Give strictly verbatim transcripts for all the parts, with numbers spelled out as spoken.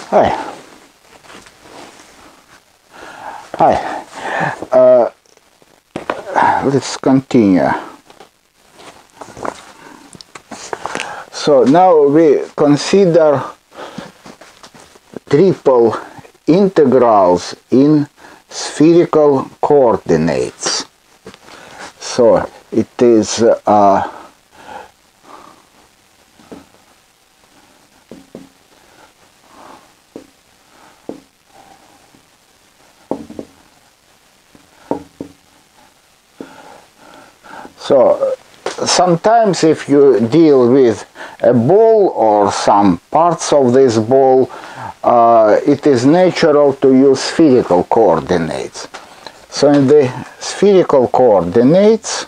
Hi. Hi. Uh, let's continue. So now we consider triple integrals in spherical coordinates. So it is uh, so sometimes if you deal with a ball or some parts of this ball, uh, it is natural to use spherical coordinates. So in the spherical coordinates,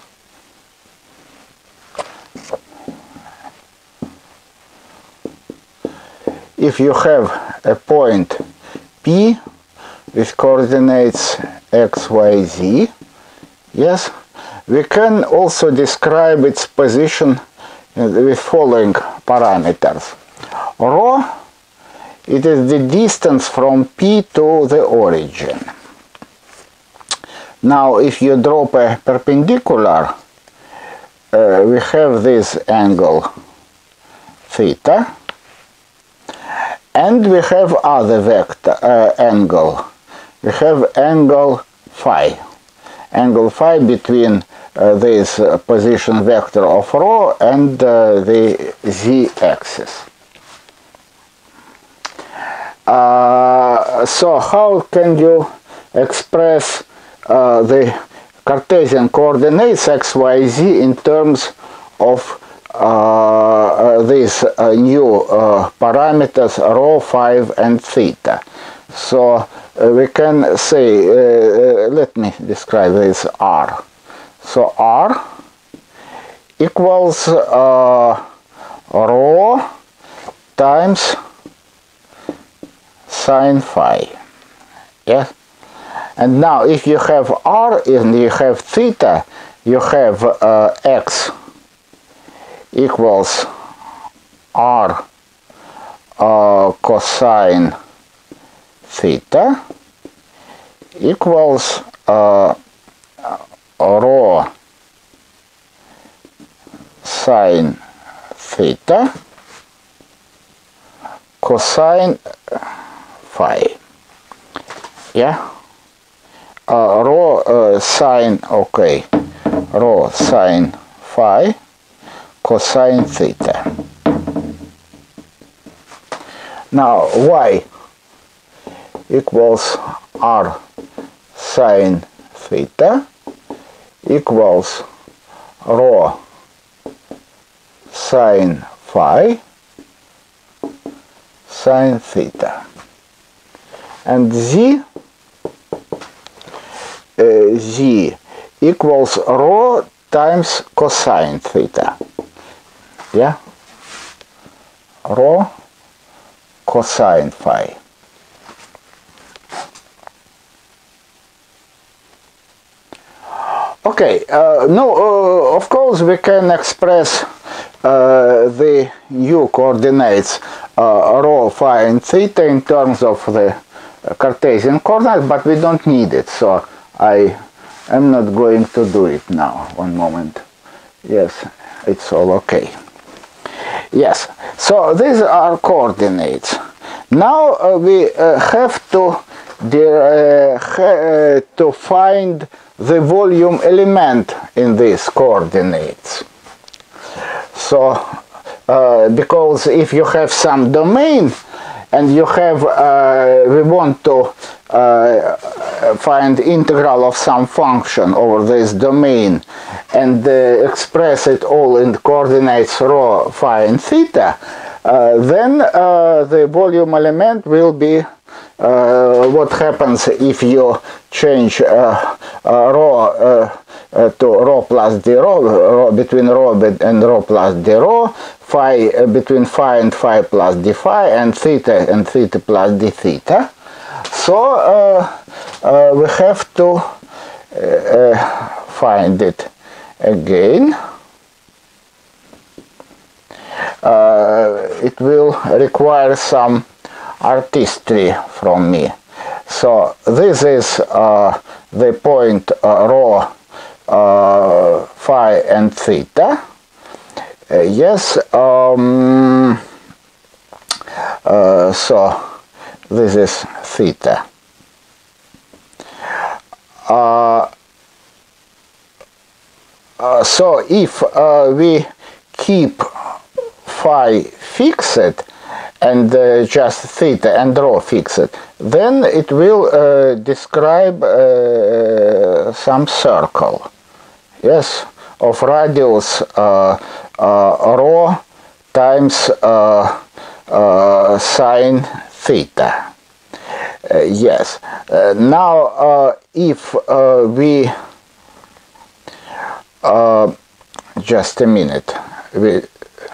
if you have a point P with coordinates x, y, z, yes, we can also describe its position with following parameters. Rho, it is the distance from P to the origin. Now, if you drop a perpendicular, uh, we have this angle theta, and we have other vector uh, angle. We have angle phi. Angle phi between uh, this uh, position vector of rho and uh, the z-axis. Uh, so how can you express uh, the Cartesian coordinates x, y, z in terms of uh, uh, these uh, new uh, parameters rho, phi, and theta? So uh, we can say, uh, uh, let me describe this r. So r equals uh, rho times sine phi. Yes? And now if you have r and you have theta, you have uh, x equals r uh, cosine theta equals uh, rho sine theta cosine phi. Yeah, uh, rho uh, sine, okay, rho sine phi cosine theta. Now y equals r sine theta equals rho sine phi sine theta, and z uh, z equals rho times cosine theta. Yeah, rho cosine phi. Okay, uh, no, uh, of course we can express uh, the new coordinates uh, rho, phi, and theta in terms of the Cartesian coordinates, but we don't need it, so I am not going to do it now. One moment. Yes, it's all okay. Yes, so these are coordinates. Now uh, we uh, have to uh, ha to find the volume element in these coordinates. So uh, because if you have some domain and you have uh, we want to uh, find integral of some function over this domain and uh, express it all in coordinates rho, phi, and theta, uh, then uh, the volume element will be uh, what happens if you change uh, uh, rho uh, uh, to rho plus d rho, rho between rho and rho plus d rho, phi uh, between phi and phi plus d phi, and theta and theta plus d theta. So uh, uh, we have to uh, uh, find it again. Uh, it will require some artistry from me. So this is uh, the point uh, rho, uh, phi and theta. Uh, yes, um, uh, so this is theta. Uh, uh, so if uh, we keep phi fixed and uh, just theta and rho fixed, then it will uh, describe uh, some circle, yes, of radius uh, uh, rho times uh, uh, sine theta. Uh, yes. Uh, now, uh, if uh, we uh, just a minute, we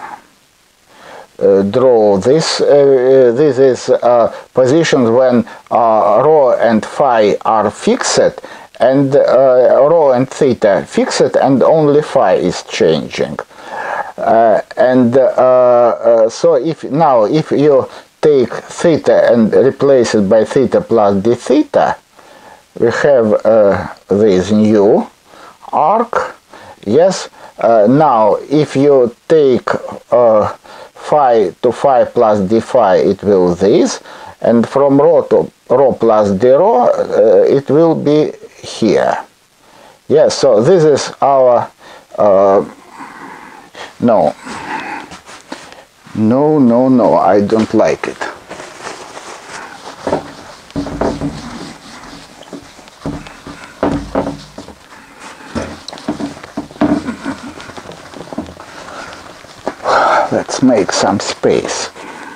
uh, draw this. Uh, this is uh, positions when uh, rho and phi are fixed, and uh, rho and theta fixed, and only phi is changing. Uh, and uh, uh, so, if now if you take theta and replace it by theta plus d theta, we have uh, this new arc. Yes. Uh, now, if you take uh, phi to phi plus d phi, it will this, and from rho to rho plus d rho, uh, it will be here. Yes. So this is our uh, no. No, no, no, I don't like it. Let's make some space.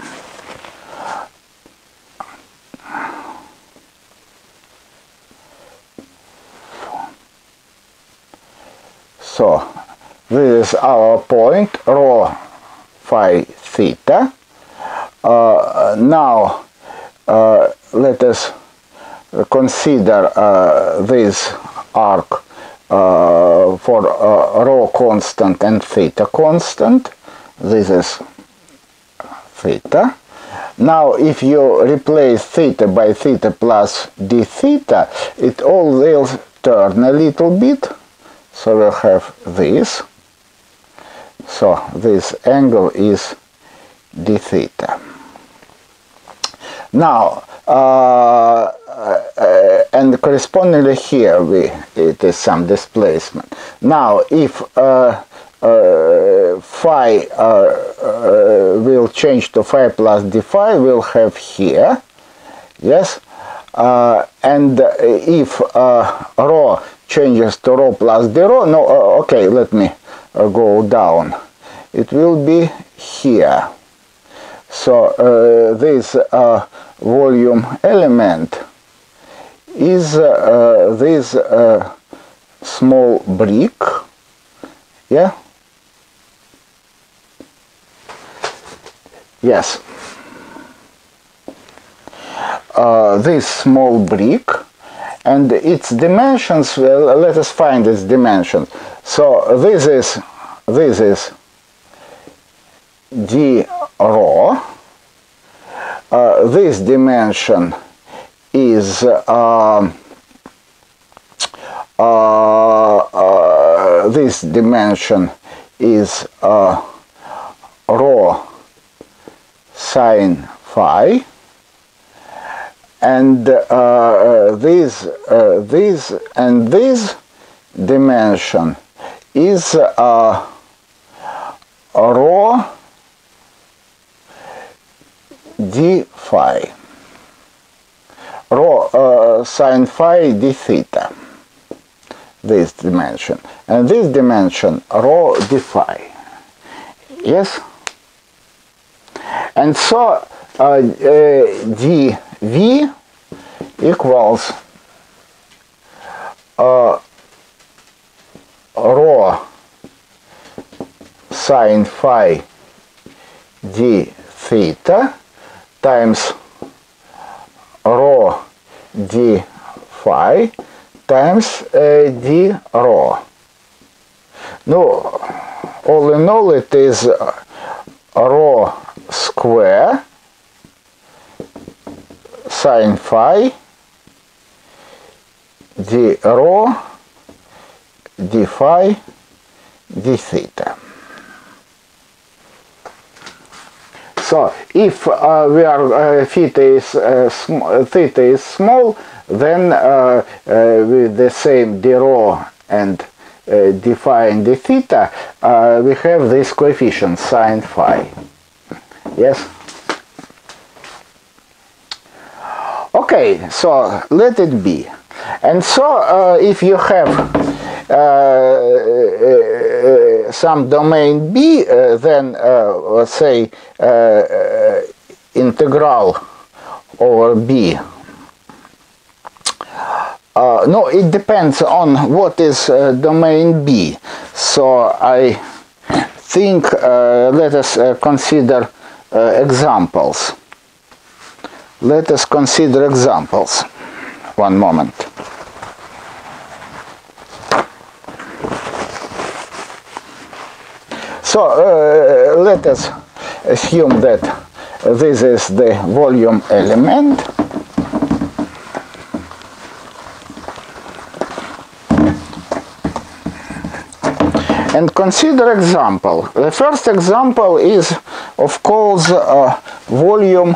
So, this is our point, rho phi theta. Uh, now, uh, let us consider uh, this arc uh, for uh, rho constant and theta constant. This is theta. Now, if you replace theta by theta plus d theta, it all will turn a little bit. So we'll have this. So this angle is d theta. Now, uh, uh, and correspondingly here we it is some displacement. Now, if uh, uh, phi uh, uh, will change to phi plus d phi, we'll have here, yes, uh, and if uh, rho changes to rho plus d rho, no, uh, okay, let me uh, go down. It will be here. So uh, this uh, volume element is uh, this uh, small brick, yeah, yes, uh, this small brick, and its dimensions, well, let us find its dimensions. So this is this is d rho. Uh, this dimension is uh, uh, uh, this dimension is uh, rho sine phi, and uh, this uh, this and this dimension is uh, rho d phi, rho uh, sine phi d theta, this dimension, and this dimension rho d phi, yes, and so uh, uh, dv equals uh, rho sine phi d theta times rho d phi times uh, d rho. No, all in all it is rho square, sine phi d rho d phi d theta. So if uh, we are uh, theta is uh, sm theta is small, then uh, uh, with the same d rho and uh, d phi and d theta, uh, we have this coefficient sine phi. Yes. Okay, so let it be. And so uh, if you have uh, uh, some domain B, uh, then uh, let's say uh, uh, integral over B. Uh, no, it depends on what is uh, domain B. So I think uh, let us uh, consider uh, examples. Let us consider examples. One moment. So uh, let us assume that this is the volume element. And consider example. The first example is, of course, uh, volume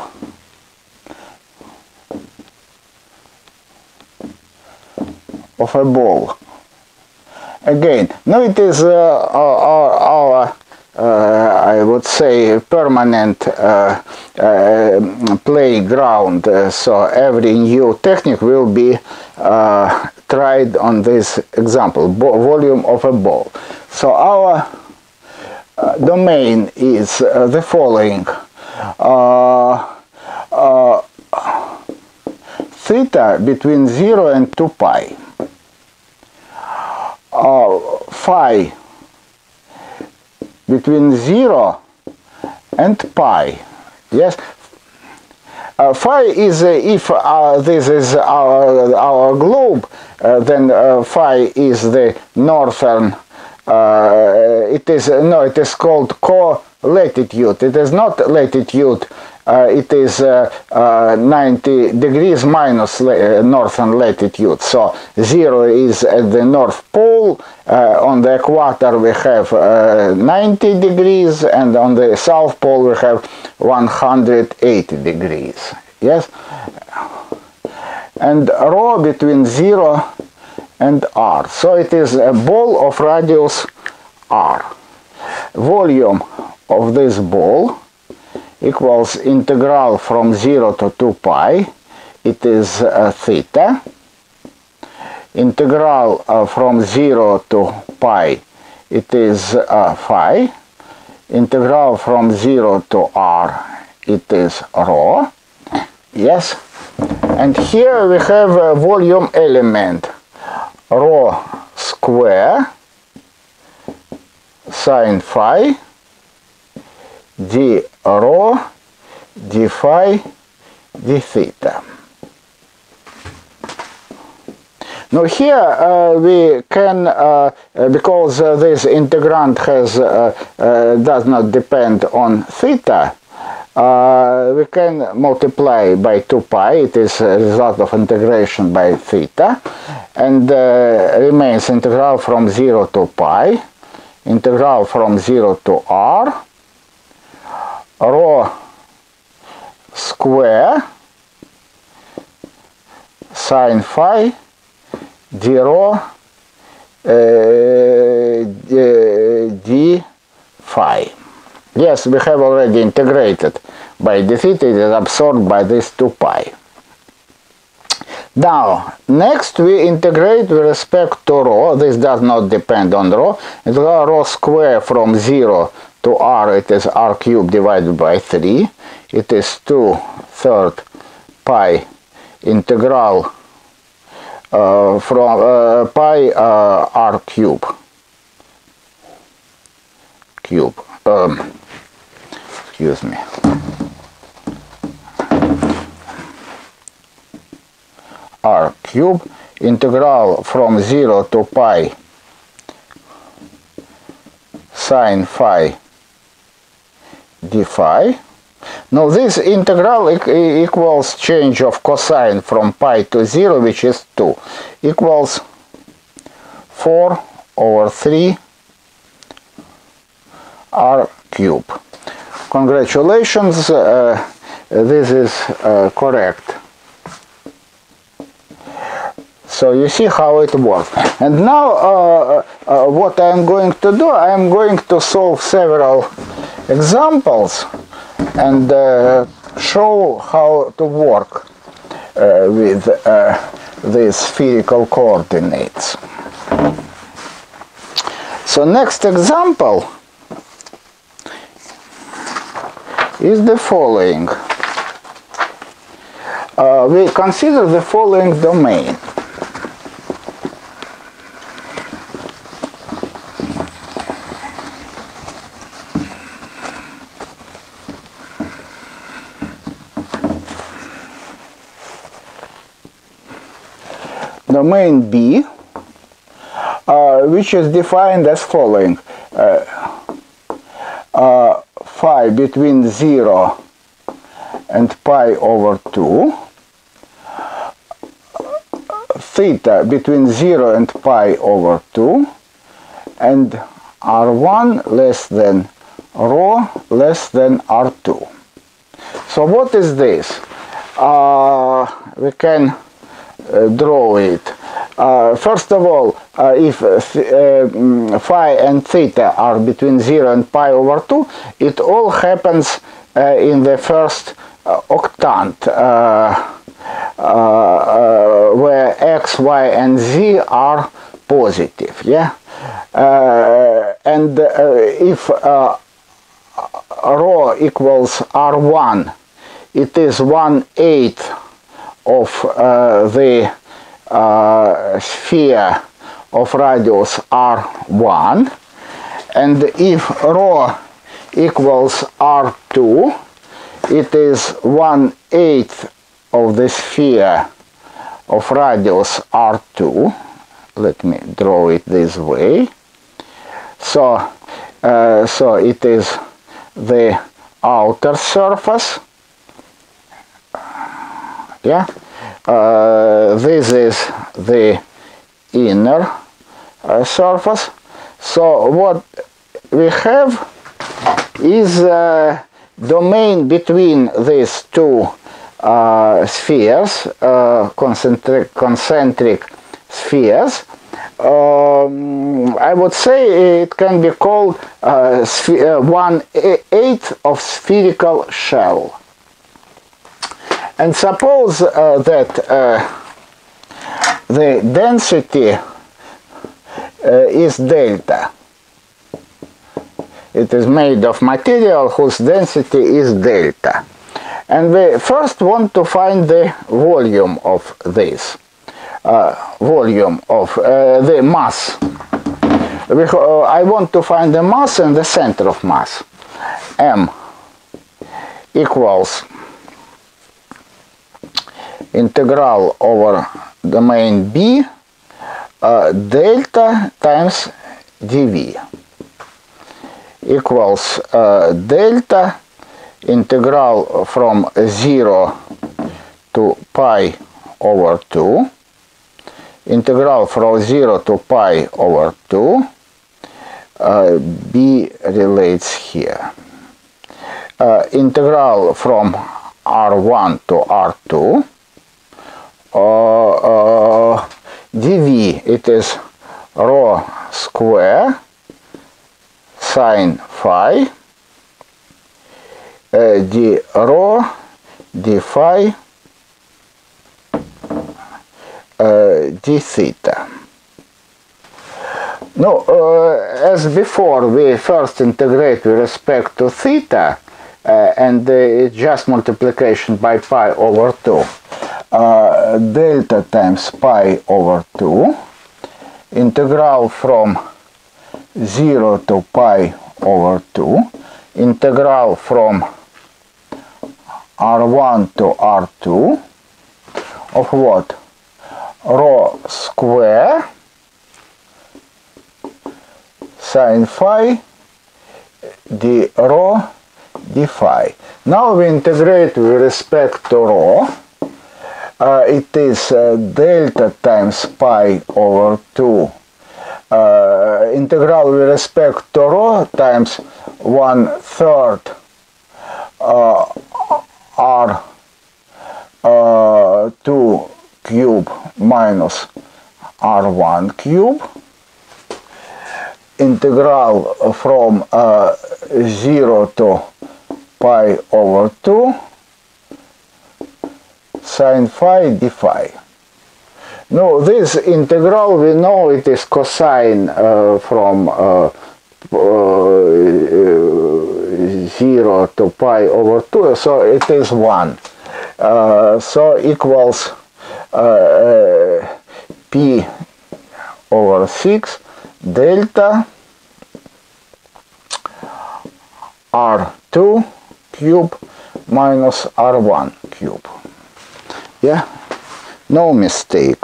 of a ball. Again, no, it is uh, our, our uh, I would say, permanent uh, uh, playground. Uh, so every new technique will be uh, tried on this example, volume of a ball. So our uh, domain is uh, the following. Uh, uh, theta between zero and two pi. Uh, phi between zero and pi. Yes. Uh, phi is uh, if uh, this is our our globe, uh, then uh, phi is the northern. Uh, it is no. It is called co-latitude. It is not latitude. Uh, it is uh, uh, ninety degrees minus la northern latitude. So zero is at the North Pole. Uh, on the equator we have uh, ninety degrees, and on the South Pole we have one hundred eighty degrees. Yes, and rho between zero and r. So it is a ball of radius r. Volume of this ball equals integral from zero to two pi. It is uh, theta. Integral uh, from zero to pi, it is uh, phi. Integral from zero to r, it is rho. Yes. And here we have a volume element, rho square sine phi d rho d phi d theta. Now here uh, we can, uh, because uh, this integrand has uh, uh, does not depend on theta, uh, we can multiply by two pi. It is a result of integration by theta, and uh, remains integral from zero to pi, integral from zero to r, rho square sine phi d rho uh, d phi. Yes, we have already integrated by d theta. It is absorbed by this two pi. Now, next we integrate with respect to rho. This does not depend on rho. It's rho square from zero to r. It is r cubed divided by three. It is two thirds pi integral uh, from uh, pi uh, r cube cube. Um, excuse me. R cube integral from zero to pi sine phi d phi. Now this integral e equals change of cosine from pi to zero, which is two, equals four over three r cube. Congratulations, uh, this is uh, correct. So you see how it works. And now uh, uh, what I am going to do, I am going to solve several examples and uh, show how to work uh, with uh, these spherical coordinates. So next example is the following. Uh, we consider the following domain. Domain B, uh, which is defined as following. Uh, uh, phi between zero and pi over two, theta between zero and pi over two, and r one less than rho less than r two. So what is this? Uh, we can uh, draw it. Uh, first of all, uh, if uh, uh, phi and theta are between zero and pi over two, it all happens uh, in the first uh, octant, uh, uh, uh, where x, y, and z are positive. Yeah, uh, and uh, if uh, rho equals r one, it is one eighth of uh, the uh, sphere of radius r one, and if rho equals r two, it is one eighth of the sphere of radius r two. Let me draw it this way. So, uh, so it is the outer surface. Yeah, uh, this is the inner uh, surface. So what we have is a domain between these two uh, spheres, uh, concentric, concentric spheres. Um, I would say it can be called uh, uh, one eighth of spherical shell. And suppose uh, that uh, the density uh, is delta. It is made of material whose density is delta. And we first want to find the volume of this. Uh, volume of uh, the mass. We, uh, I want to find the mass and the center of mass. M equals integral over domain B uh, delta times dv equals uh, delta integral from zero to pi over two, integral from zero to pi over two, uh, B relates here, uh, integral from r one to r two, Uh, uh, dv, it is rho square sine phi, uh, d rho d phi uh, d theta. Now, uh, as before, we first integrate with respect to theta, uh, and uh, it's just multiplication by pi over two. Uh, delta times pi over two, integral from zero to pi over two, integral from r one to r two of what? Rho square sine phi d rho d phi. Now we integrate with respect to rho. Uh, it is uh, delta times pi over two. Uh, integral with respect to rho times one third uh, r uh, two cube minus r one cube. Integral from uh, zero to pi over two sine phi d phi. Now this integral, we know it is cosine uh, from uh, uh, zero to pi over two, so it is one. Uh, so equals uh, uh, p over six delta r two cube minus r one cube. Yeah, no mistake.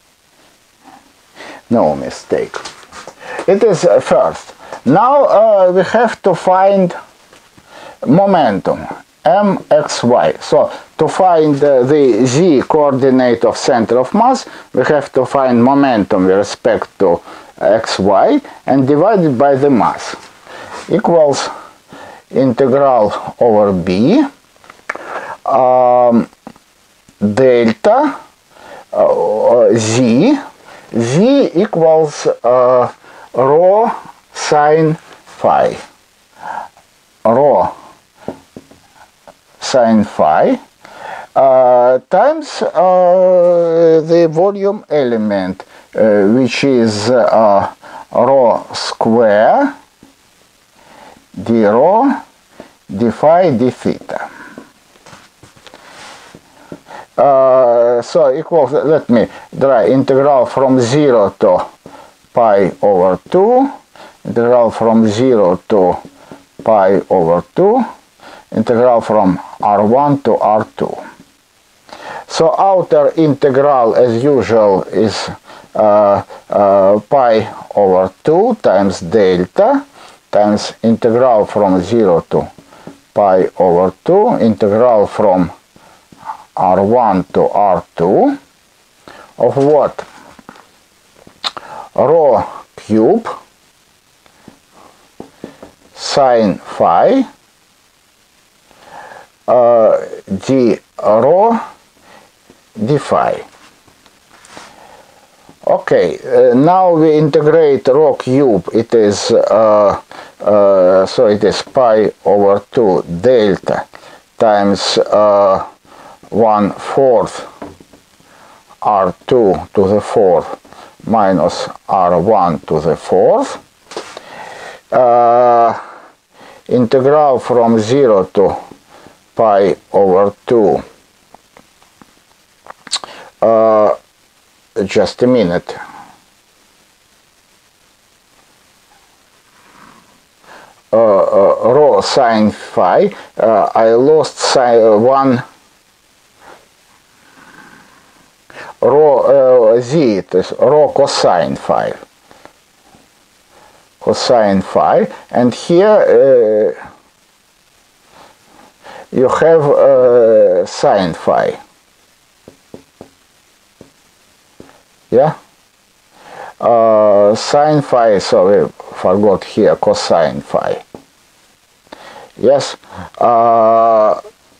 No mistake. It is uh, first. Now uh, we have to find momentum mxy. So to find uh, the z coordinate of center of mass, we have to find momentum with respect to xy and divide it by the mass. Equals integral over b um, delta uh, z. Z equals uh, rho sine phi. Rho sine phi uh, times uh, the volume element, uh, which is uh, rho square d rho d phi d theta. Uh, so equals, let me draw integral from zero to pi over two, integral from zero to pi over two, integral from r one to r two. So outer integral as usual is uh, uh, pi over two times delta times integral from zero to pi over two, integral from r one to r two of what? Rho cube sine phi uh, d rho d phi. Okay, uh, now we integrate rho cube. It is uh, uh, so it is pi over two delta times uh, one fourth r two to the fourth minus r one to the fourth. Uh, integral from zero to pi over two. Uh, just a minute. Uh, uh, rho sine phi. Uh, I lost sine one. Rho uh, z, it is rho cosine phi. Cosine phi, and here uh, you have uh, sine phi. Yeah, uh, sine phi. So we forgot here cosine phi. Yes, uh,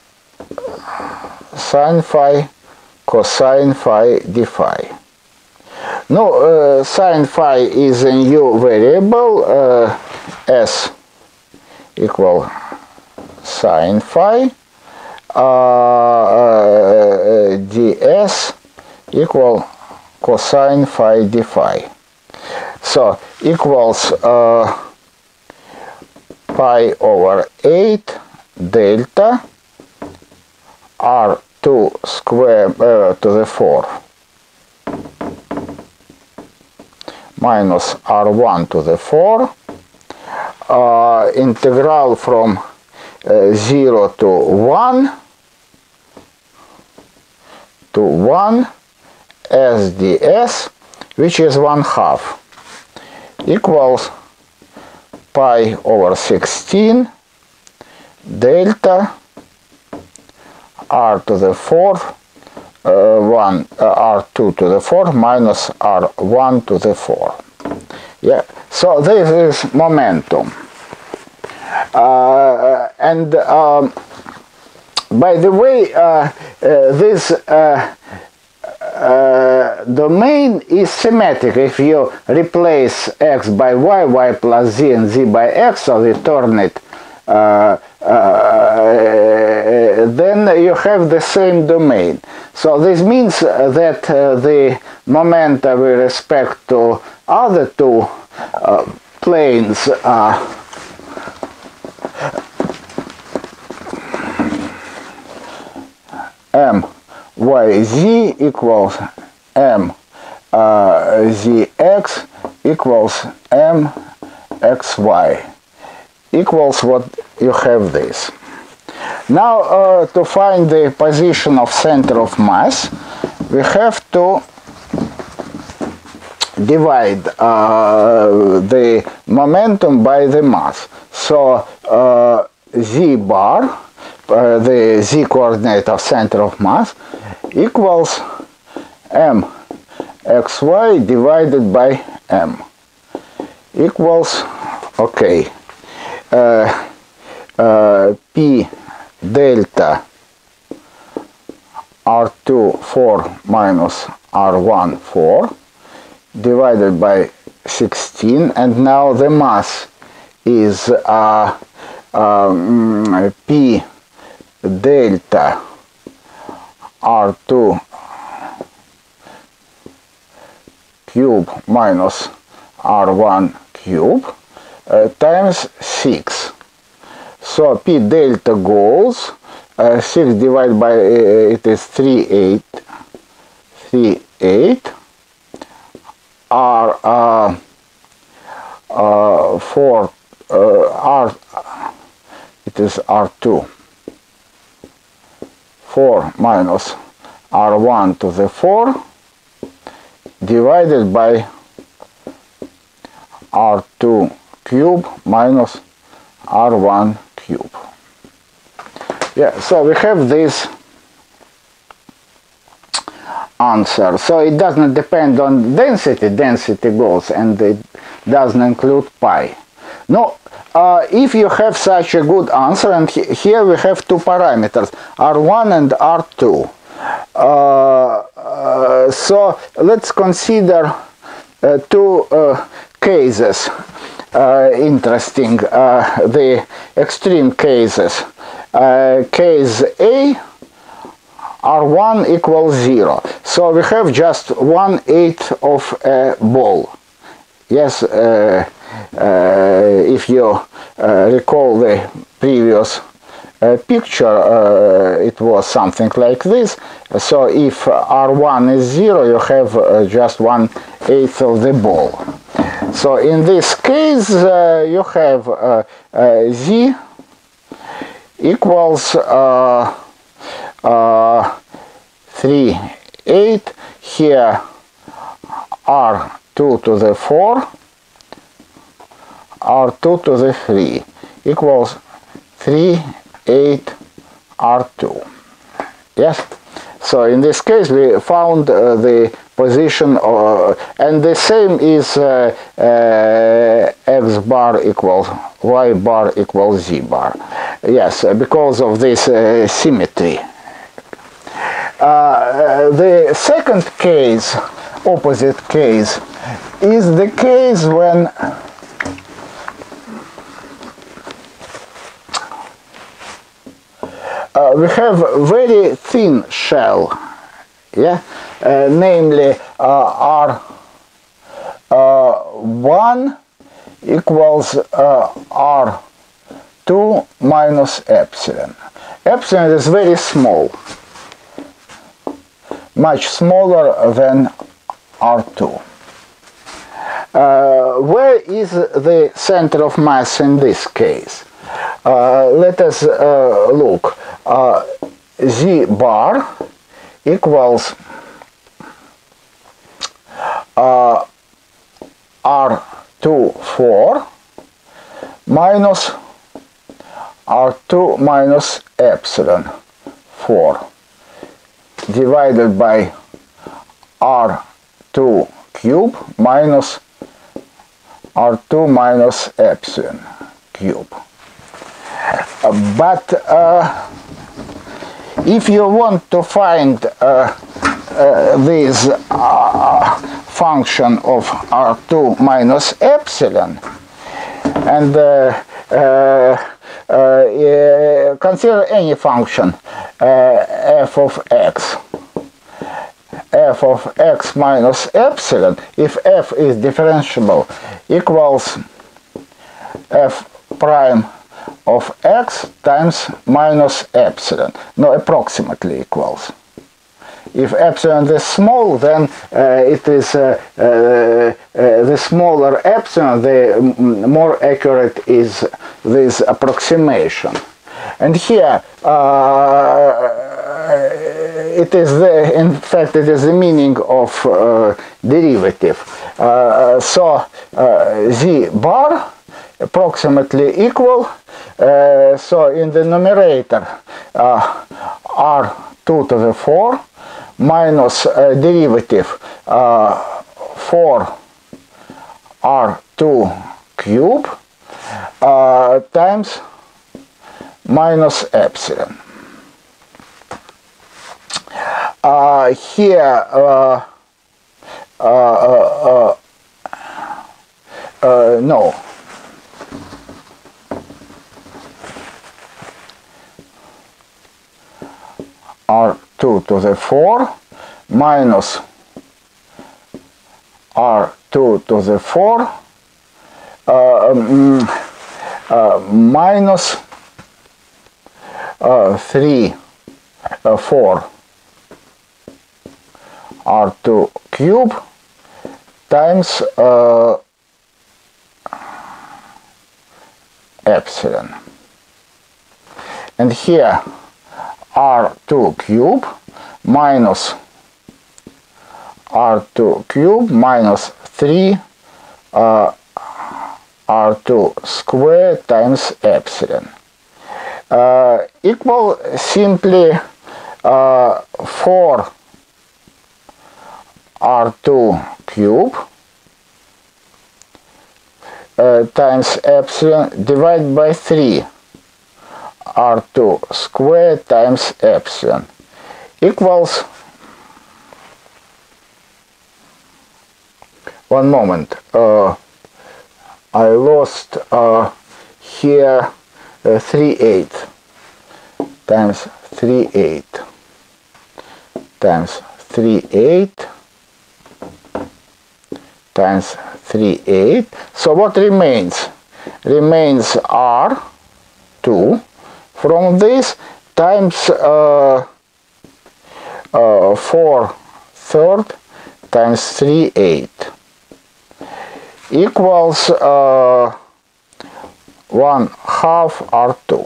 sine phi, cosine phi d phi. No, uh, sine phi is a new variable, uh, s equal sine phi, uh, uh, ds equal cosine phi d phi. So equals uh, pi over eight delta r two square uh, to the fourth minus r one to the fourth, uh, integral from uh, zero to one to one s ds, which is one half, equals pi over sixteen delta r to the fourth uh, one uh, r two to the fourth minus r one to the fourth. Yeah, so this is momentum. Uh, and um, by the way, uh, uh, this uh, uh, domain is symmetric. If you replace x by y, y plus z, and z by x, so you turn it, uh, uh, then you have the same domain. So this means that uh, the momenta with respect to other two uh, planes are m y z equals m uh, z x equals m x y equals what you have this. Now uh, to find the position of center of mass, we have to divide uh, the momentum by the mass. So uh, z bar, uh, the z coordinate of center of mass, equals m xy divided by m equals, okay, uh, uh, p delta r two four minus r one four divided by sixteen, and now the mass is uh, um, p delta r two cube minus r one cube uh, times six. So p delta goes uh, six divided by uh, it is three eight three eight r uh, uh, four uh, r it is r two four minus r one to the four divided by r two cube minus r one cube. Yeah, so we have this answer. So it doesn't depend on density, density goes, and it doesn't include pi. No, uh, if you have such a good answer, and he here we have two parameters, r one and r two. Uh, uh, so let's consider uh, two uh, cases. Uh, interesting, uh, the extreme cases. Uh, case A, r one equals zero. So we have just one eighth of a ball. Yes, uh, uh, if you uh, recall the previous uh, picture, uh, it was something like this. So if r one is zero, you have uh, just one eighth of the ball. So in this case, uh, you have uh, uh, z equals uh, uh, three eight, here r two to the four, r two to the three equals three eight r two. Yes? So in this case we found uh, the position, uh, and the same is uh, uh, x bar equals y bar equals z bar. Yes, because of this uh, symmetry. Uh, the second case, opposite case, is the case when Uh, we have very thin shell, yeah, uh, namely uh, r one equals uh, r two minus epsilon. Epsilon is very small, much smaller than r two. Uh, where is the center of mass in this case? Uh, let us uh, look. Uh, z bar equals uh, r two four minus R two minus epsilon four divided by R two cube minus R two minus epsilon cube. Uh, but uh, if you want to find uh, uh, this uh, function of R two minus epsilon, and uh, uh, uh, consider any function uh, f of x, f of x minus epsilon, if f is differentiable, equals f prime of x times minus epsilon, no, approximately equals. If epsilon is small, then uh, it is uh, uh, uh, the smaller epsilon, the more accurate is this approximation. And here uh, it is the, in fact, it is the meaning of uh, derivative. Uh, so uh, z bar approximately equal. Uh, so in the numerator, uh, r two to the four minus uh, derivative uh, four r two cube uh, times minus epsilon. Uh, here uh, uh, uh, uh, uh, no. R two to the four minus R two to the four uh, um, uh, minus uh, three, uh, four R two cube times uh, epsilon. And here R two cube minus R two cube minus three uh, R two square times epsilon uh, equal simply uh, four R two cube uh, times epsilon divided by three R two square times epsilon equals, one moment, uh, I lost uh, here uh, three eight times three eight times three eight times three eight. So what remains? Remains R two from this times uh, uh, four third times three eight equals uh, one half R two.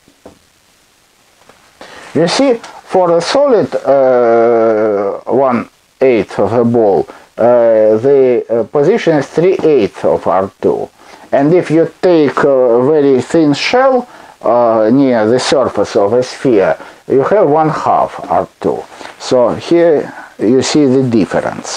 You see, for a solid uh, one eighth of a ball, uh, the uh, position is three eighths of R two, and if you take a very thin shell Uh, near the surface of a sphere, you have one half R two. So here you see the difference.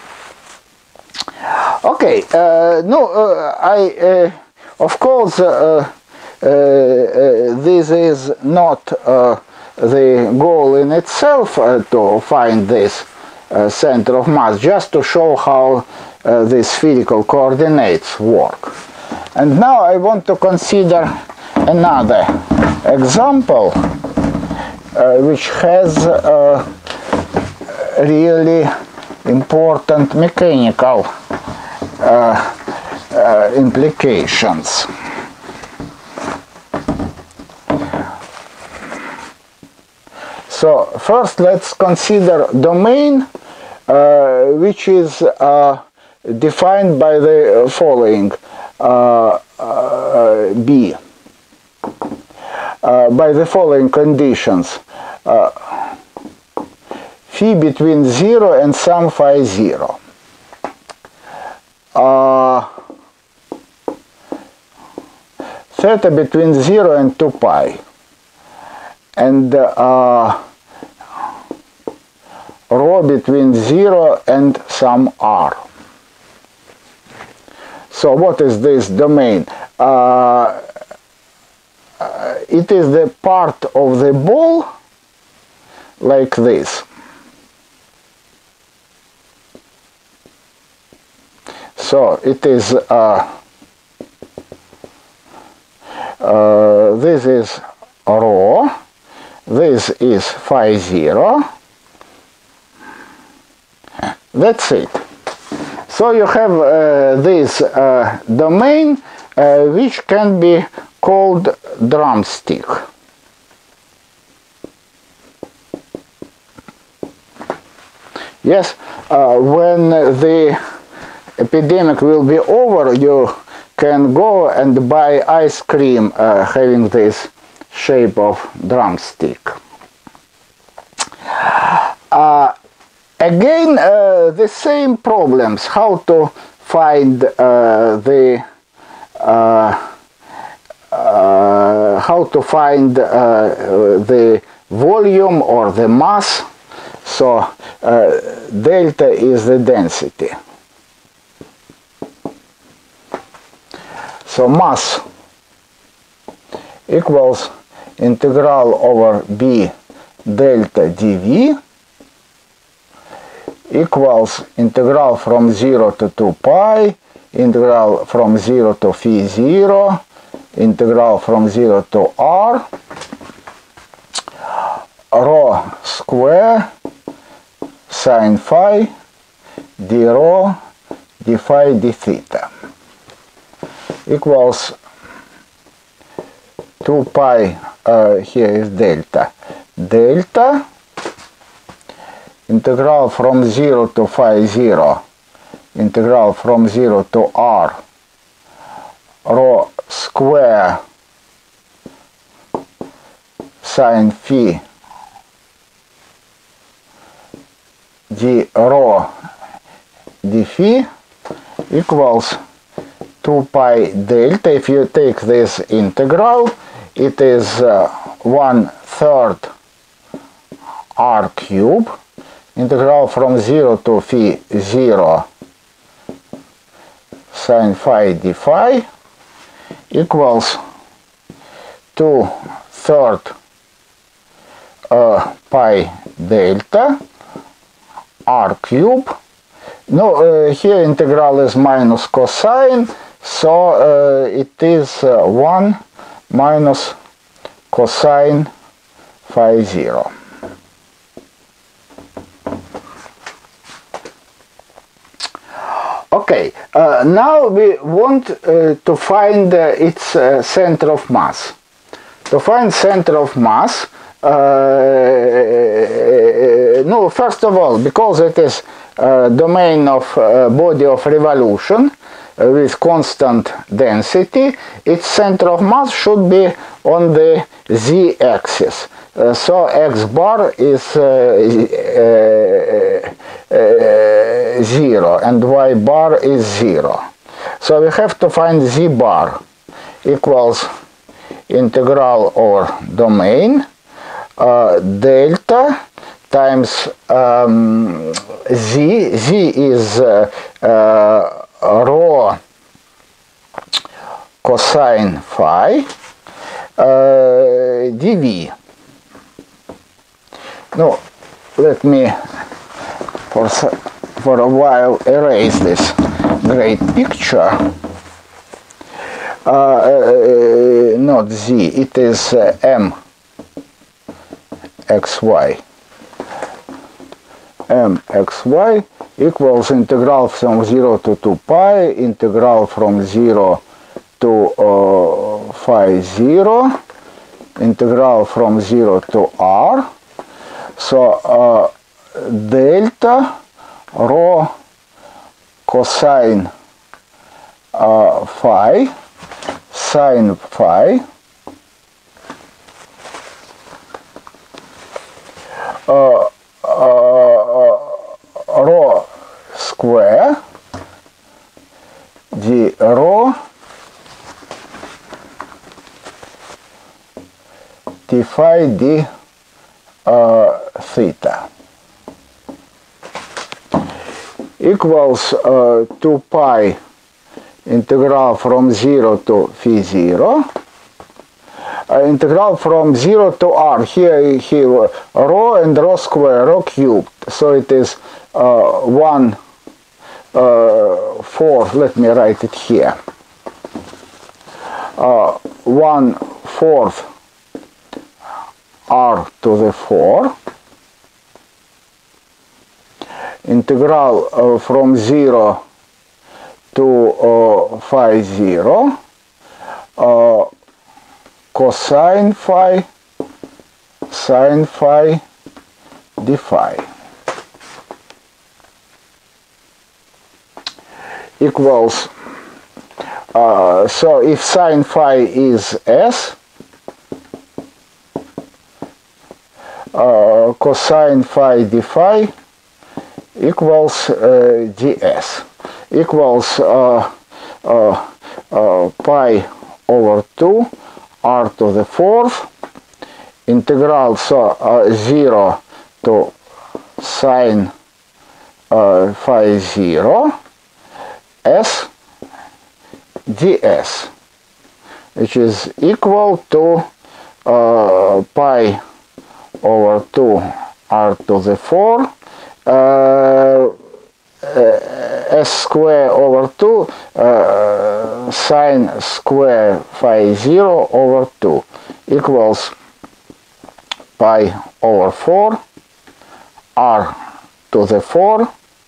Okay, uh, no, uh, I, uh, of course, uh, uh, uh, this is not uh, the goal in itself uh, to find this uh, center of mass, just to show how uh, the spherical coordinates work. And now I want to consider another example uh, which has uh, really important mechanical uh, uh, implications. So first let's consider domain uh, which is uh, defined by the following uh, uh, B. Uh, by the following conditions: uh, phi between zero and some phi zero. Uh, theta between zero and two pi, and uh, rho between zero and some r. So what is this domain? Uh, uh, it is the part of the ball like this. So it is uh, uh, this is rho, this is phi zero. That's it. So you have uh, this uh, domain uh, which can be called drumstick. Yes, uh, when the epidemic will be over, you can go and buy ice cream uh, having this shape of drumstick. Uh, again, uh, the same problems, how to find uh, the uh, uh, how to find uh, the volume or the mass. So uh, delta is the density. So mass equals integral over b delta dv equals integral from zero to two pi, integral from zero to phi zero, integral from zero to r, rho square sine phi d rho d phi d theta equals two pi, uh, here is delta, delta integral from zero to phi zero, integral from zero to r, rho square sine phi d rho d phi equals two pi delta. If you take this integral, it is uh, one third r cube, integral from zero to phi zero sine phi d phi equals two third uh, pi delta r cube. No, uh, here integral is minus cosine, so uh, it is uh, one minus cosine phi zero. Okay, uh, now we want uh, to find uh, its uh, center of mass. To find center of mass, uh, no, first of all, because it is uh, domain of uh, body of revolution uh, with constant density, its center of mass should be on the z-axis. Uh, so x bar is uh, uh, uh, zero and y bar is zero. So we have to find z bar equals integral over domain uh, delta times um, z. Z is uh, uh, rho cosine phi uh, dv. No, let me for, for a while erase this great picture. Uh, uh, not z, it is uh, m xy. M xy equals integral from zero to two pi, integral from zero to uh, phi zero, integral from zero to r. So uh, delta rho cosine uh, phi sine phi uh, uh, rho square d rho t phi d uh, theta equals uh, two pi integral from zero to phi zero, uh, integral from zero to r, here, here rho and rho square, rho cubed, so it is uh, one uh, fourth, let me write it here, uh, one fourth r to the four, integral uh, from zero to uh, phi zero, uh, cosine phi sine phi d phi equals, uh, so if sine phi is s, uh, cosine phi d phi equals uh, ds equals uh, uh, uh, pi over two r to the fourth integral, so uh, zero to sine uh, phi zero s ds, which is equal to uh, pi over two r to the four uh, Uh, s square over two uh, sine square phi zero over two equals pi over four r to the four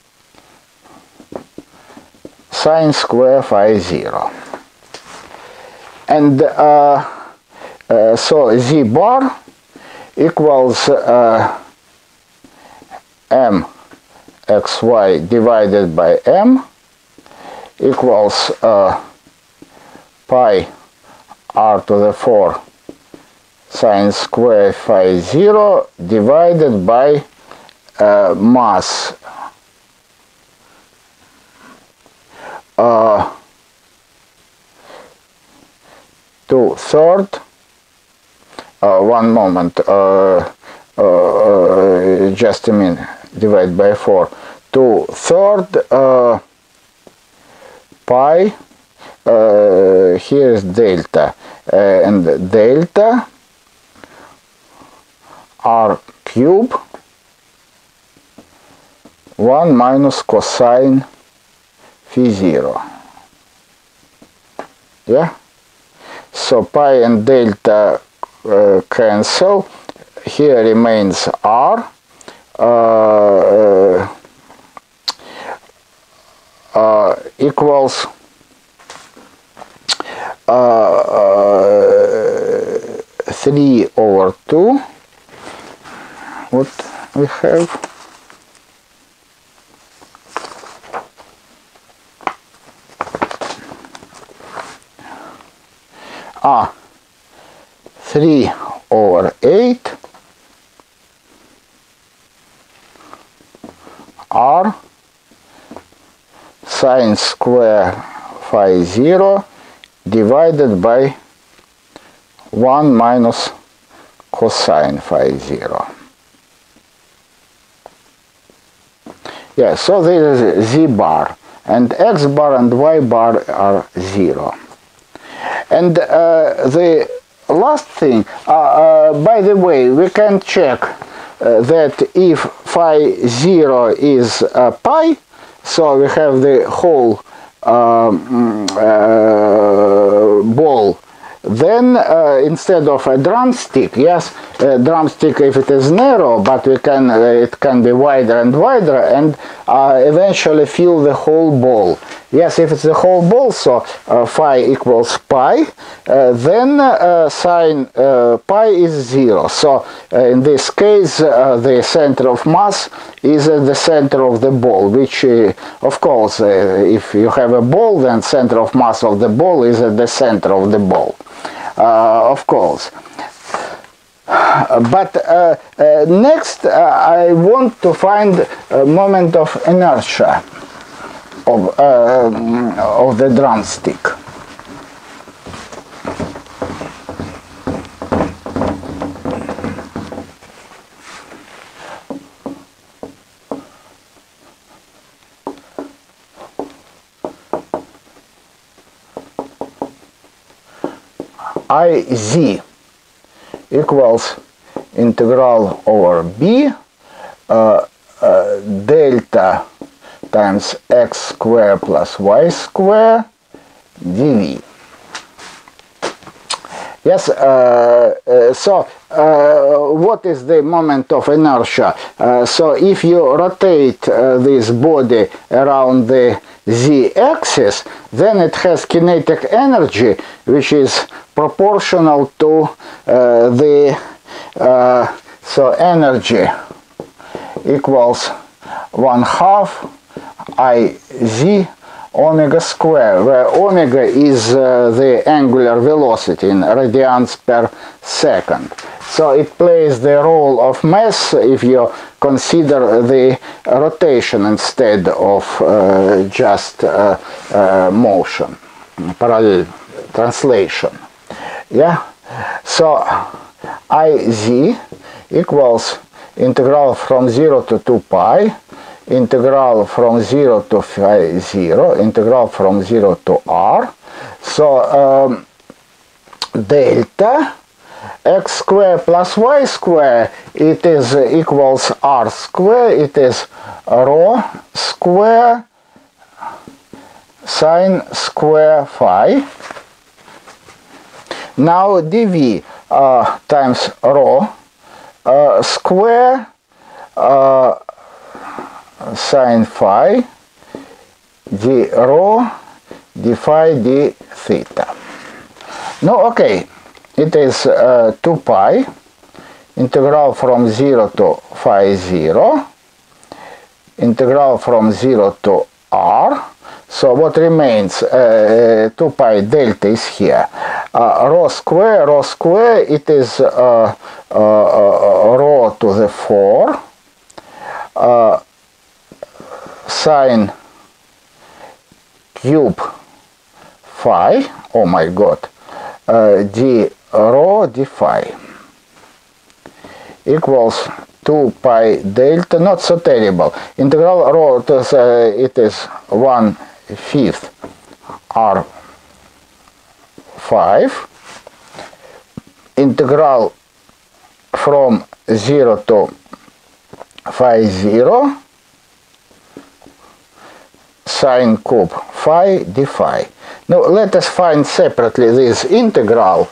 sine square phi zero. And uh, uh, so z bar equals uh, m xy divided by m equals uh, pi r to the four sine square phi zero divided by uh, mass uh, two third uh, one moment uh, uh, uh, just a minute, divide by four, two third uh, pi, uh, here is delta, uh, and delta r cube one minus cosine phi zero. Yeah, so pi and delta uh, cancel, here remains r. Uh, uh, equals uh, uh, three over two. What we have? Ah, three over eight. R sine square phi zero divided by one minus cosine phi zero. Yeah, so this is z bar, and x bar and y bar are zero. And uh, the last thing, uh, uh, by the way, we can check Uh, that if phi zero is uh, pi, so we have the whole um, uh, ball, then uh, instead of a drumstick, yes, a drumstick if it is narrow, but we can uh, it can be wider and wider, and uh, eventually fill the whole ball. Yes, if it's the whole ball, so uh, phi equals pi, uh, then uh, sine uh, pi is zero. So uh, in this case, uh, the center of mass is at the center of the ball, which uh, of course, uh, if you have a ball, then center of mass of the ball is at the center of the ball, uh, of course. But uh, uh, next, uh, I want to find a moment of inertia of, uh, of the drumstick. I z equals integral over b uh, uh, delta times x square plus y square dv. Yes, uh, uh, so uh, what is the moment of inertia? Uh, so if you rotate uh, this body around the z-axis, then it has kinetic energy which is proportional to uh, the uh, so energy equals one half I z omega square, where omega is uh, the angular velocity in radians per second. So it plays the role of mass if you consider the rotation instead of uh, just uh, uh, motion, parallel translation. Yeah, so I z equals integral from zero to two pi, integral from zero to phi zero, integral from zero to r. So um, delta x square plus y square, it is uh, equals r square, it is rho square sine square phi. Now dv uh, times rho uh, square uh, sine phi d rho d phi d theta. No, okay, it is uh, two pi integral from zero to phi zero, integral from zero to r. So what remains? Uh, two pi delta is here. Uh, rho square, rho square, it is uh, uh, uh, rho to the four. Uh, sine cube phi, oh my god, uh, d rho d phi equals two pi delta, not so terrible. Integral rho, to, uh, it is one fifth r five. Integral from zero to phi zero, sine cube phi d phi. Now let us find separately this integral.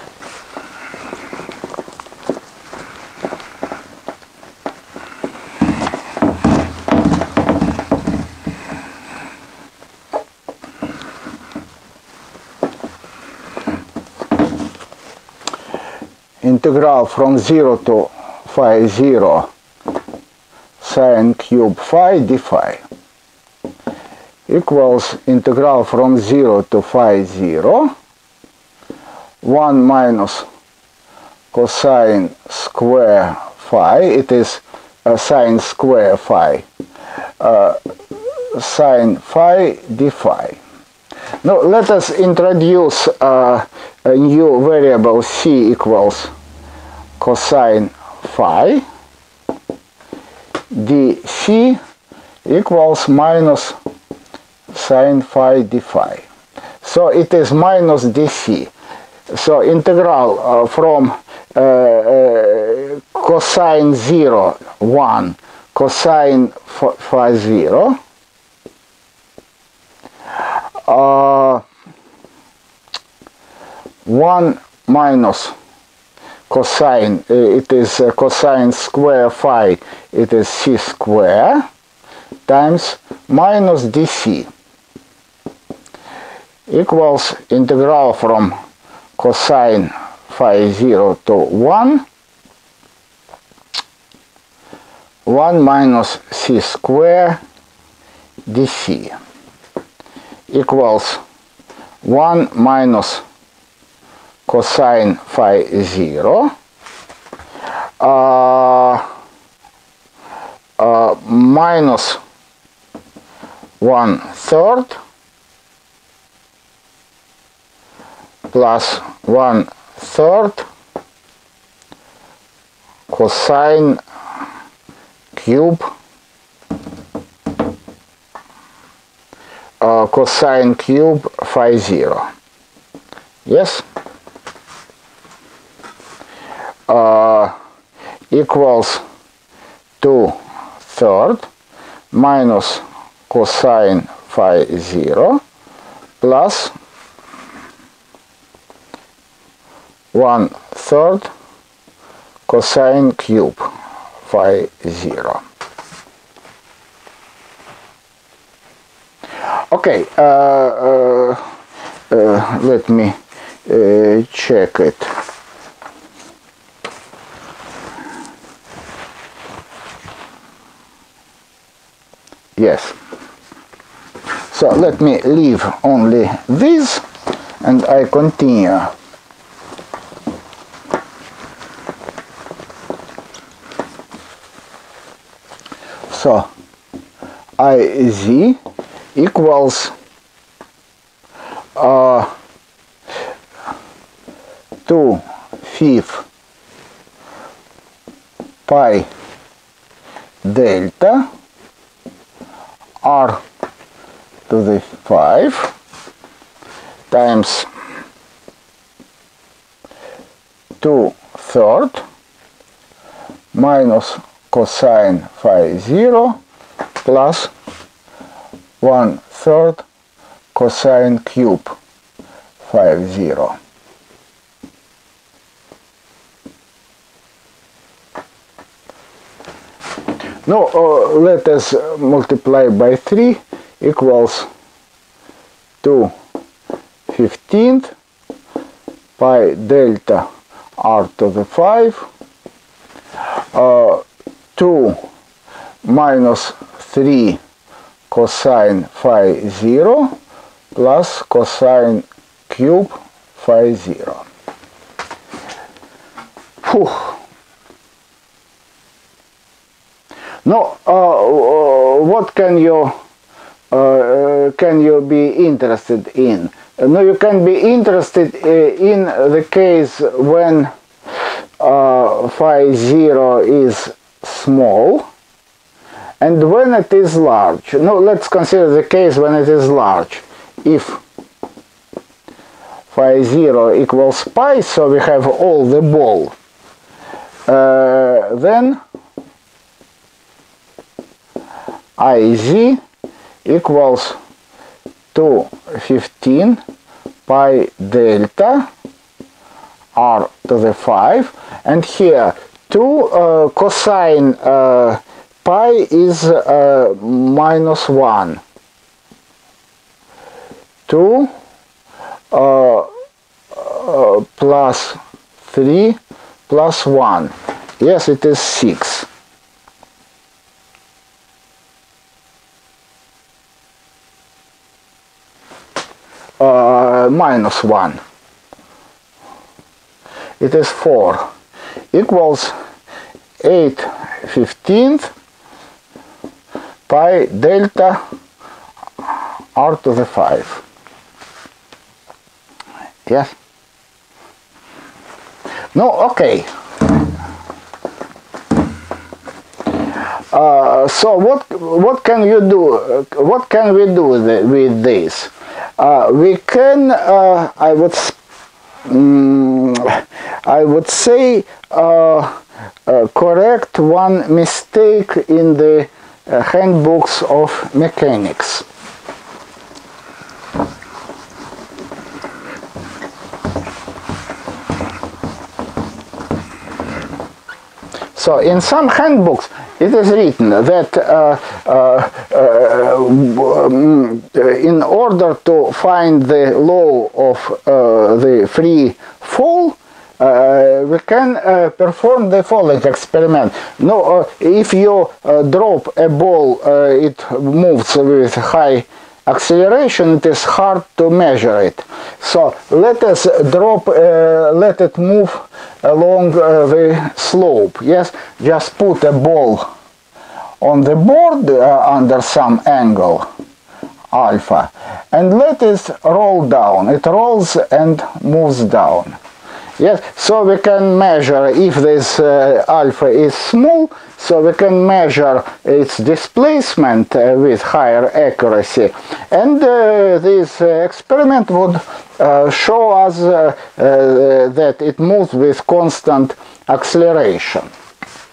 Integral from zero to phi zero, sine cube phi d phi equals integral from zero to phi zero, one minus cosine square phi, it is uh, sine square phi, uh, sine phi d phi. Now let us introduce uh, a new variable c equals cosine phi, dc equals minus sine phi d phi. So it is minus dc. So integral uh, from uh, uh, cosine zero, one, cosine phi zero, uh, one minus cosine, uh, it is uh, cosine square phi, it is c square, times minus dc equals integral from cosine phi zero to one, one minus c square dc equals one minus cosine phi zero uh, uh, minus one third plus one third cosine cube uh, cosine cube phi zero. Yes. equals two third minus cosine phi zero plus one third cosine cube phi zero. Okay, uh, uh, uh, let me uh, check it. Yes. So let me leave only this and I continue. So I z equals uh, two fifths pi delta r to the five times two third minus cosine phi zero plus one third cosine cube phi zero. Now uh, let us multiply by three equals two fifteenth pi delta r to the five, uh, two minus three cosine phi zero plus cosine cube phi zero. Whew. Now, uh, what can you uh, can you be interested in? No, you can be interested in the case when uh, phi zero is small and when it is large. Now, let's consider the case when it is large. If phi zero equals pi, so we have all the ball, uh, then I z equals two fifteen pi delta r to the five, and here two uh, cosine uh, pi is uh, minus one, two uh, uh, plus three plus one, yes, it is six. Uh, minus one, it is four, equals eight fifteenth pi delta r to the five. Yes. No, okay. Uh, so what what can you do? Uh, what can we do with, with this? Uh, we can, uh, I would, um, I would say, uh, uh, correct one mistake in the uh, handbooks of mechanics. So in some handbooks it is written that uh, uh, uh, in order to find the law of uh, the free fall, uh, we can uh, perform the following experiment. No, uh, if you uh, drop a ball, uh, it moves with high acceleration, it is hard to measure it. So let us drop, uh, let it move along uh, the slope. Yes, just put a ball on the board uh, under some angle alpha and let it roll down. It rolls and moves down. Yes, so we can measure if this uh, alpha is small, so we can measure its displacement uh, with higher accuracy, and uh, this uh, experiment would uh, show us uh, uh, that it moves with constant acceleration.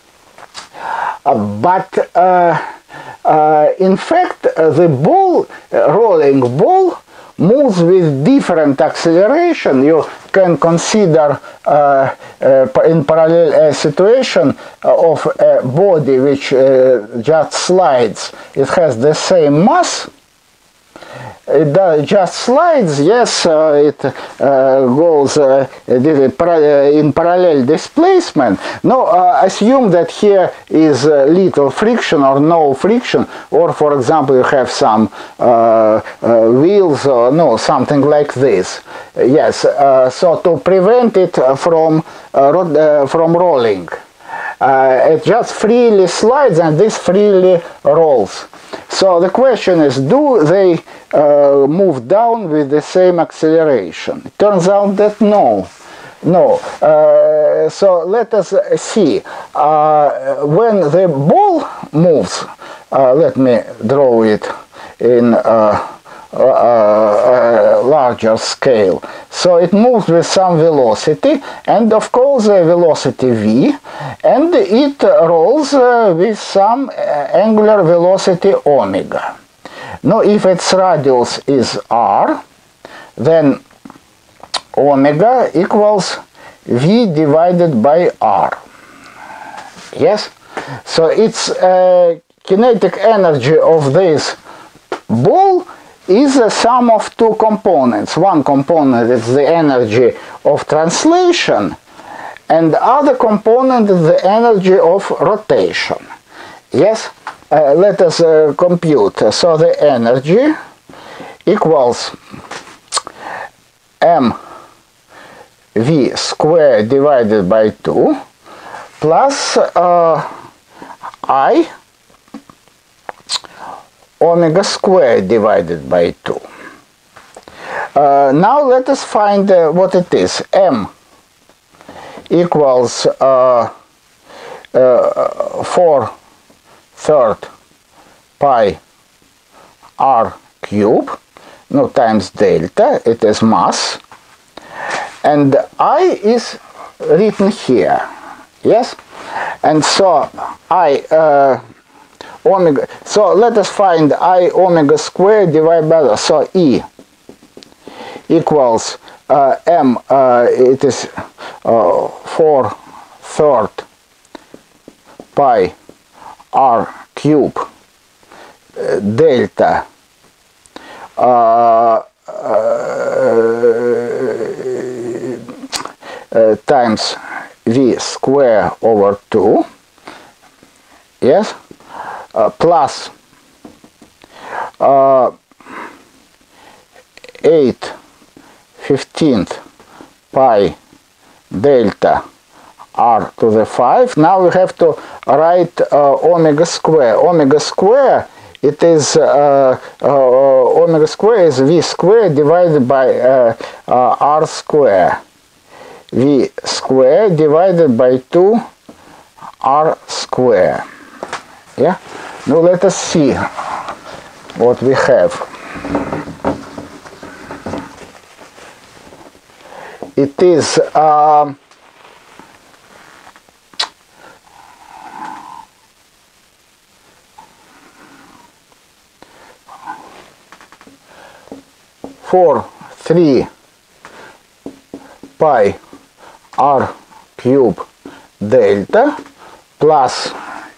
Uh, but uh, uh, in fact, uh, the ball, uh, rolling ball, moves with different acceleration. You can consider uh, uh, in parallel a situation of a body which uh, just slides. It has the same mass. It does, just slides, yes, uh, it uh, goes uh, in parallel displacement. No, uh, assume that here is uh, little friction or no friction, or for example you have some uh, uh, wheels or no, something like this. Yes, uh, so to prevent it from, uh, ro uh, from rolling, uh, it just freely slides and this freely rolls. So the question is, do they uh, move down with the same acceleration? It turns out that no. No. Uh, so let us see. Uh, when the ball moves, uh, let me draw it in a, a, a larger scale. So it moves with some velocity, and of course a velocity v, and it rolls uh, with some uh, angular velocity omega. Now if its radius is r, then omega equals v divided by r. Yes? So its uh, kinetic energy of this ball is a sum of two components. One component is the energy of translation, and the other component is the energy of rotation. Yes? Uh, let us uh, compute. So the energy equals m v squared divided by two plus uh, I omega squared divided by two. Uh, now let us find uh, what it is. M equals uh, uh, four third pi r cube, no, times delta, it is mass, and I is written here. Yes? And so I uh, omega, so let us find I omega squared divided by, so E equals uh, M, uh, it is uh, four third pi r cube uh, delta uh, uh, uh, times v square over two. Yes? Uh, plus uh, eight fifteenth pi delta r to the five. Now we have to write uh, omega square. Omega square, it is uh, uh, omega square is v square divided by uh, uh, r square. V square divided by two r square. Yeah. Now let us see what we have. It is uh, four three pi r cube delta plus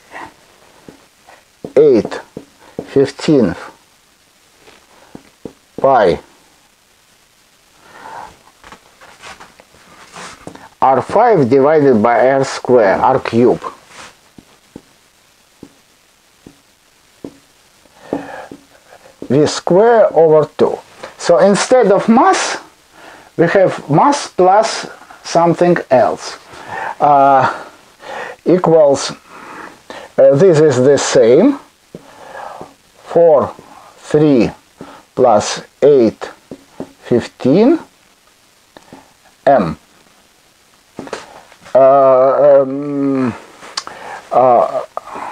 eight fifteenth pi r five divided by r square, r cube. V square over two. So instead of mass, we have mass plus something else. Uh, equals, uh, this is the same, four, three plus eight, fifteen, m. Uh, um, uh,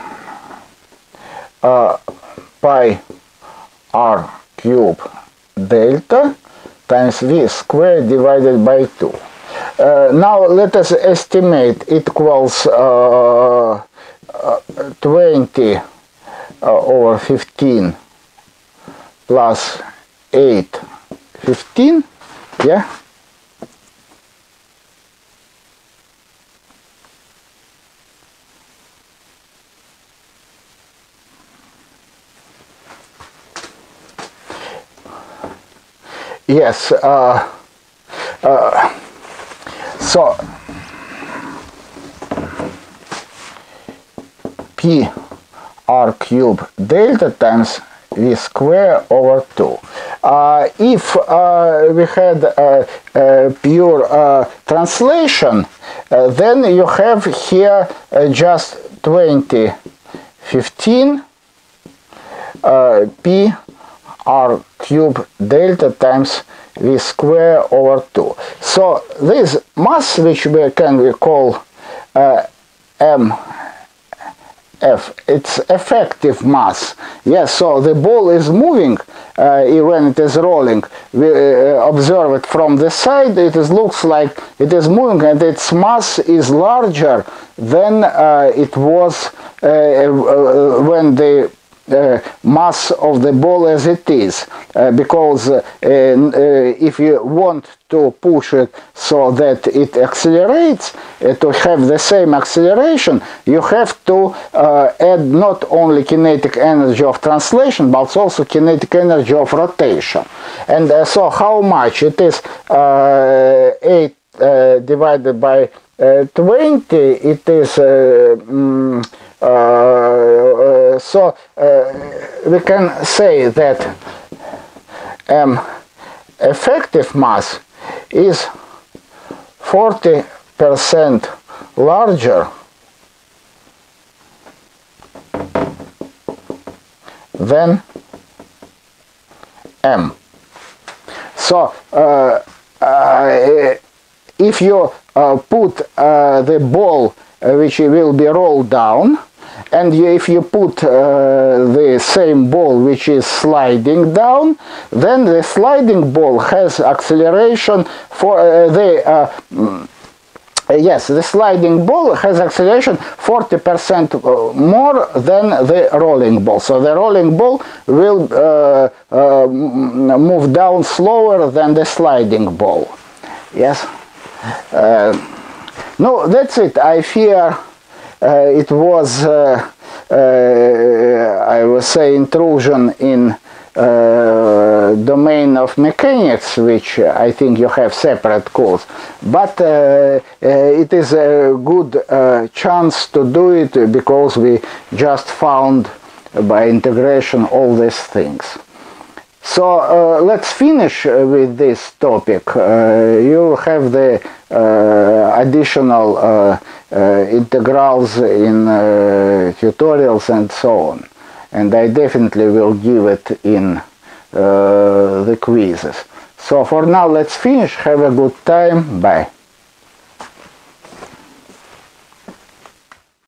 uh, pi r cube delta times v squared divided by two. Uh, now let us estimate it equals uh, uh, twenty uh, over fifteen plus eight fifteen, yeah. Yes, uh, uh, so p r cube delta times v square over two. Uh, if uh, we had a, a pure uh, translation, uh, then you have here uh, just twenty fifteen uh, p r cube delta times v square over two. So this mass, which we can we call uh, m f, it's effective mass. Yes, so the ball is moving uh, when it is rolling. We uh, observe it from the side. It is, looks like it is moving, and its mass is larger than uh, it was uh, uh, when the Uh, mass of the ball as it is, uh, because uh, uh, if you want to push it so that it accelerates, uh, to have the same acceleration, you have to uh, add not only kinetic energy of translation, but also kinetic energy of rotation. And uh, so how much it is? uh, eight uh, divided by uh, twenty, it is uh, mm, Uh, uh, so uh, we can say that M effective mass is forty percent larger than M. So uh, uh, if you uh, put uh, the ball uh, which will be rolled down, and if you put uh, the same ball which is sliding down, then the sliding ball has acceleration for uh, the uh, mm, yes, the sliding ball has acceleration forty percent more than the rolling ball. So the rolling ball will uh, uh, move down slower than the sliding ball. Yes. Uh, no, that's it. I fear Uh, it was, uh, uh, I would say, intrusion in uh, domain of mechanics, which I think you have separate course. But uh, uh, it is a good uh, chance to do it, because we just found by integration all these things. So uh, let's finish with this topic. Uh, you have the uh, additional uh, uh, integrals in uh, tutorials and so on, and I definitely will give it in uh, the quizzes. So for now, let's finish. Have a good time. Bye.